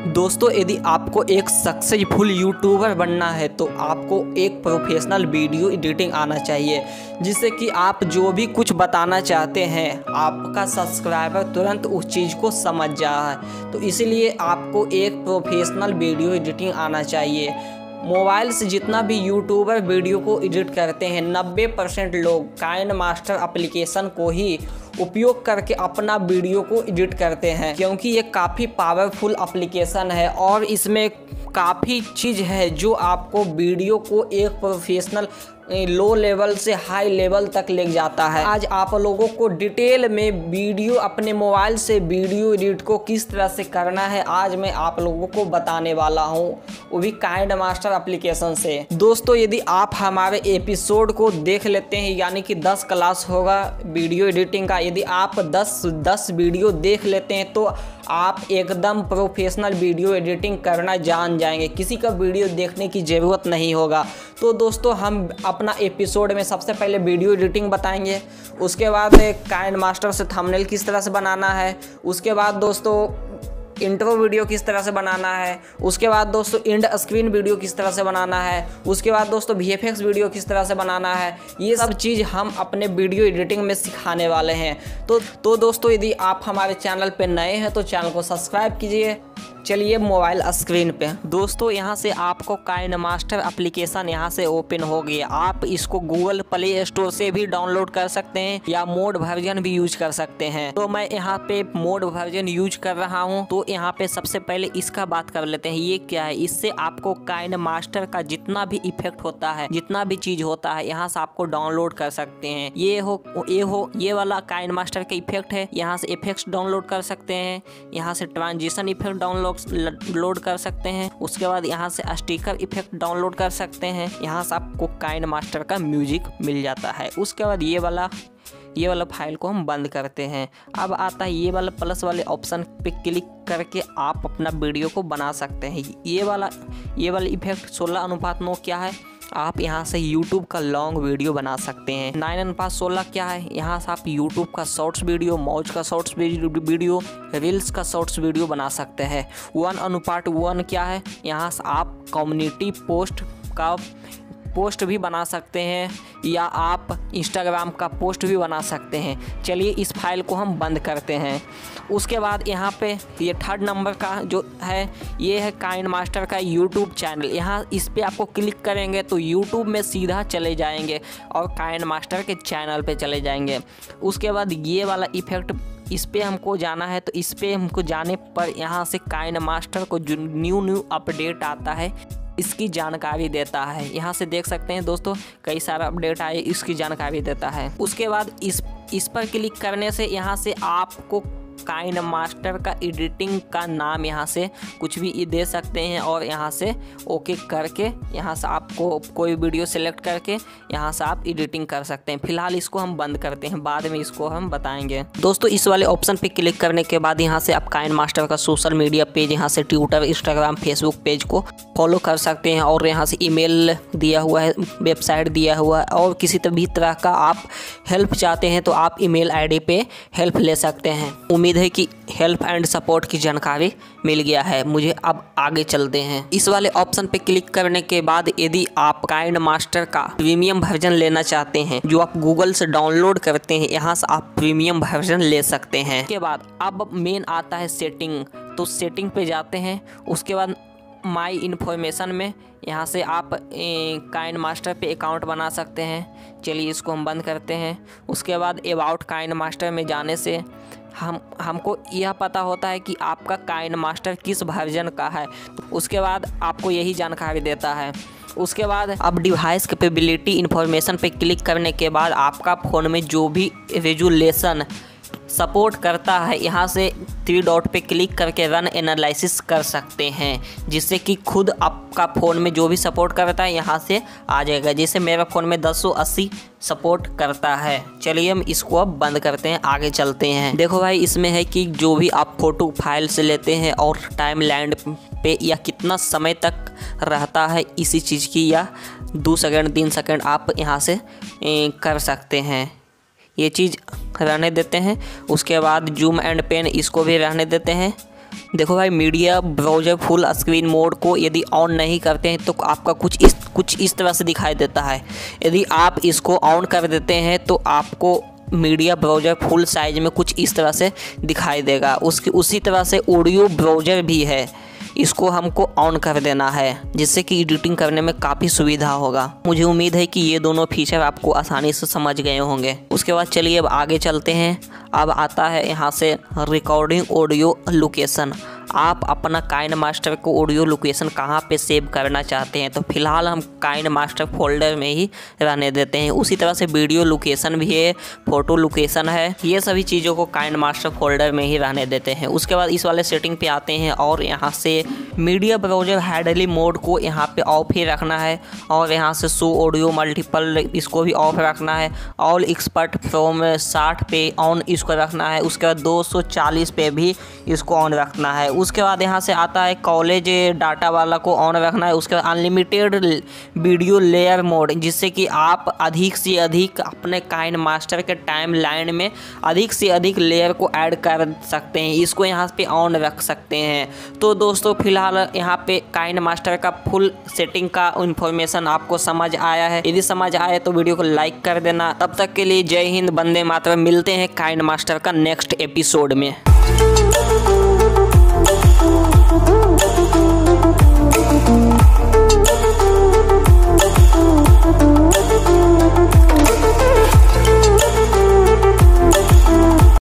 दोस्तों, यदि आपको एक सक्सेसफुल यूट्यूबर बनना है तो आपको एक प्रोफेशनल वीडियो एडिटिंग आना चाहिए, जिससे कि आप जो भी कुछ बताना चाहते हैं आपका सब्सक्राइबर तुरंत उस चीज़ को समझ जाए। तो इसीलिए आपको एक प्रोफेशनल वीडियो एडिटिंग आना चाहिए। मोबाइल से जितना भी यूट्यूबर वीडियो को एडिट करते हैं 90% लोग काइनमास्टर एप्लीकेशन को ही उपयोग करके अपना वीडियो को एडिट करते हैं, क्योंकि ये काफ़ी पावरफुल एप्लीकेशन है और इसमें काफ़ी चीज़ है जो आपको वीडियो को एक प्रोफेशनल लो लेवल से हाई लेवल तक ले जाता है। आज आप लोगों को डिटेल में वीडियो अपने मोबाइल से वीडियो एडिट को किस तरह से करना है आज मैं आप लोगों को बताने वाला हूं, वो भी काइनमास्टर एप्लीकेशन से। दोस्तों, यदि आप हमारे एपिसोड को देख लेते हैं, यानी कि 10 क्लास होगा वीडियो एडिटिंग का, यदि आप 10 वीडियो देख लेते हैं तो आप एकदम प्रोफेशनल वीडियो एडिटिंग करना जान जाएंगे, किसी का वीडियो देखने की ज़रूरत नहीं होगा। तो दोस्तों, हम अपना एपिसोड में सबसे पहले वीडियो एडिटिंग बताएंगे, उसके बाद काइनमास्टर से थंबनेल किस तरह से बनाना है, उसके बाद दोस्तों इंट्रो वीडियो किस तरह से बनाना है, उसके बाद दोस्तों एंड स्क्रीन वीडियो किस तरह से बनाना है, उसके बाद दोस्तों VFX वीडियो किस तरह से बनाना है। ये सब चीज़ हम अपने वीडियो एडिटिंग में सिखाने वाले हैं। तो दोस्तों, यदि आप हमारे चैनल पे नए हैं तो चैनल को सब्सक्राइब कीजिए। चलिए मोबाइल स्क्रीन पे दोस्तों, यहाँ से आपको काइनमास्टर एप्लीकेशन यहाँ से ओपन हो गया। आप इसको गूगल प्ले स्टोर से भी डाउनलोड कर सकते हैं या मोड वर्जन भी यूज कर सकते हैं। तो मैं यहाँ पे मोड वर्जन यूज कर रहा हूँ। तो यहाँ पे सबसे पहले इसका बात कर लेते हैं, ये क्या है। इससे आपको काइनमास्टर का जितना भी इफेक्ट होता है, जितना भी चीज होता है, यहाँ से आपको डाउनलोड कर सकते हैं। ये वाला काइनमास्टर का इफेक्ट है, यहाँ से इफेक्ट्स डाउनलोड कर सकते हैं, यहाँ से ट्रांजिशन इफेक्ट डाउनलोड कर सकते हैं, उसके बाद यहाँ से स्टिकर इफेक्ट डाउनलोड कर सकते हैं। यहाँ से आपको काइनमास्टर का म्यूजिक मिल जाता है। उसके बाद ये वाला फाइल को हम बंद करते हैं। अब आता है ये वाला प्लस वाले ऑप्शन पे क्लिक करके आप अपना वीडियो को बना सकते हैं। ये वाला इफेक्ट 16:9 क्या है, आप यहाँ से YouTube का लॉन्ग वीडियो बना सकते हैं। 9:16 क्या है, यहाँ से आप YouTube का शॉर्ट्स वीडियो, मौज का शॉर्ट्स वीडियो, रील्स का शॉर्ट्स वीडियो बना सकते हैं। 1:1 क्या है, यहाँ से आप कम्युनिटी पोस्ट भी बना सकते हैं या आप इंस्टाग्राम का पोस्ट भी बना सकते हैं। चलिए इस फाइल को हम बंद करते हैं। उसके बाद यहाँ पे ये 3rd नंबर का जो है, ये है काइनमास्टर का यूट्यूब चैनल। यहाँ इस पर आपको क्लिक करेंगे तो यूट्यूब में सीधा चले जाएंगे और काइनमास्टर के चैनल पे चले जाएंगे। उसके बाद ये वाला इफेक्ट, इस पे हमको जाना है। तो इस पे हमको जाने पर यहाँ से काइनमास्टर को जो न्यू अपडेट आता है इसकी जानकारी देता है। यहाँ से देख सकते हैं दोस्तों, कई सारा अपडेट आए, इसकी जानकारी देता है। उसके बाद इस पर क्लिक करने से यहाँ से आपको काइनमास्टर का एडिटिंग का नाम यहाँ से कुछ भी दे सकते हैं और यहाँ से ओके करके यहाँ से आपको कोई वीडियो सेलेक्ट करके यहाँ से आप एडिटिंग कर सकते हैं। फिलहाल इसको हम बंद करते हैं, बाद में इसको हम बताएंगे। दोस्तों, इस वाले ऑप्शन पे क्लिक करने के बाद यहाँ से आप काइनमास्टर का सोशल मीडिया पेज, यहाँ से ट्विटर, इंस्टाग्राम, फेसबुक पेज को फॉलो कर सकते हैं और यहाँ से ईमेल दिया हुआ है, वेबसाइट दिया हुआ है और किसी भी तरह का आप हेल्प चाहते हैं तो आप ईमेल आईडी पे हेल्प ले सकते हैं। उम्मीद है कि हेल्प एंड सपोर्ट की जानकारी मिल गया है मुझे। अब आगे चलते हैं। इस वाले ऑप्शन पे क्लिक करने के बाद यदि आप काइनमास्टर का प्रीमियम वर्जन लेना चाहते हैं जो आप गूगल से डाउनलोड करते हैं, यहाँ से आप प्रीमियम वर्जन ले सकते हैं। उसके बाद अब मेन आता है सेटिंग। तो सेटिंग पे जाते हैं। उसके बाद माई इन्फॉर्मेशन में यहाँ से आप काइनमास्टर पे अकाउंट बना सकते हैं। चलिए इसको हम बंद करते हैं। उसके बाद अबाउट काइनमास्टर में जाने से हमको यह पता होता है कि आपका काइनमास्टर किस वर्जन का है। उसके बाद आपको यही जानकारी देता है। उसके बाद अब डिवाइस कैपेबिलिटी इन्फॉर्मेशन पे क्लिक करने के बाद आपका फ़ोन में जो भी रेजुलेशन सपोर्ट करता है, यहाँ से 3 डॉट पे क्लिक करके रन एनालिसिस कर सकते हैं, जिससे कि खुद आपका फ़ोन में जो भी सपोर्ट करता है यहाँ से आ जाएगा। जैसे मेरा फ़ोन में 1080 सपोर्ट करता है। चलिए हम इसको अब बंद करते हैं, आगे चलते हैं। देखो भाई, इसमें है कि जो भी आप फ़ोटो फाइल से लेते हैं और टाइम लाइन पे या कितना समय तक रहता है इसी चीज़ की, या 2 सेकंड 3 सेकंड आप यहाँ से कर सकते हैं। ये चीज़ रहने देते हैं। उसके बाद जूम एंड पेन, इसको भी रहने देते हैं। देखो भाई, media browser full screen mode को यदि ऑन नहीं करते हैं तो आपका कुछ इस तरह से दिखाई देता है। यदि आप इसको ऑन कर देते हैं तो आपको मीडिया ब्राउज़र फुल साइज में कुछ इस तरह से दिखाई देगा। उसी तरह से ऑडियो ब्राउज़र भी है, इसको हमको ऑन कर देना है, जिससे कि एडिटिंग करने में काफ़ी सुविधा होगा। मुझे उम्मीद है कि ये दोनों फीचर आपको आसानी से समझ गए होंगे। उसके बाद चलिए अब आगे चलते हैं। अब आता है यहाँ से रिकॉर्डिंग ऑडियो लोकेशन। आप अपना काइनमास्टर को ऑडियो लोकेशन कहाँ पे सेव करना चाहते हैं, तो फिलहाल हम काइनमास्टर फोल्डर में ही रहने देते हैं। उसी तरह से वीडियो लोकेशन भी है, फ़ोटो लोकेशन है, ये सभी चीज़ों को काइनमास्टर फोल्डर में ही रहने देते हैं। उसके बाद इस वाले सेटिंग पे आते हैं और यहाँ से मीडिया ब्राउज़र हैंडलिंग मोड को यहाँ पे ऑफ ही रखना है और यहाँ से शो ऑडियो मल्टीपल इसको भी ऑफ रखना है। ऑल एक्सपर्ट फ्रॉम 60 पे ऑन इसको रखना है। उसके बाद 240 पे भी इसको ऑन रखना है। उसके बाद यहाँ से आता है कॉलेज डाटा वाला को ऑन रखना है। उसके बाद अनलिमिटेड वीडियो लेयर मोड, जिससे कि आप अधिक से अधिक अपने काइनमास्टर के टाइम लाइन में अधिक से अधिक लेयर को ऐड कर सकते हैं, इसको यहाँ पे ऑन रख सकते हैं। तो दोस्तों फिलहाल यहाँ पे काइनमास्टर का फुल सेटिंग का इन्फॉर्मेशन आपको समझ आया है। यदि समझ आए तो वीडियो को लाइक कर देना। तब तक के लिए जय हिंद, वंदे मातरम। मिलते हैं काइनमास्टर का नेक्स्ट एपिसोड में।